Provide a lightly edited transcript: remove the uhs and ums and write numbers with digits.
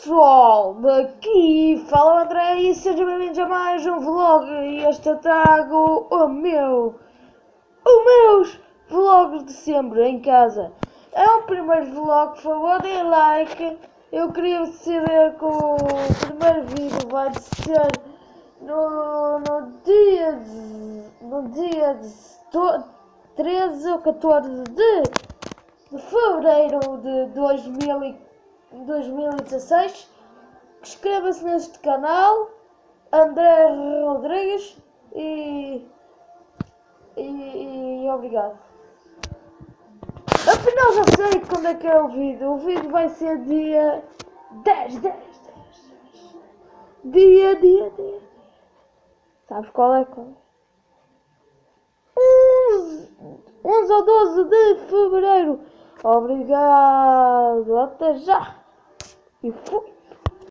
pessoal, daqui fala o André e sejam bem-vindos a mais um vlog. E este trago os meus vlogs de sempre em casa. É o primeiro vlog, por favor deem like. Eu queria saber que o primeiro vídeo vai ser no dia 13 ou 14 de fevereiro de 2016. Inscreva-se neste canal, André Rodrigues, e obrigado. Afinal já sei quando é que é o vídeo. O vídeo vai ser dia 10. Dia. Sabes qual é? 11 ou 12 de fevereiro. Obrigado. Até já. E fui.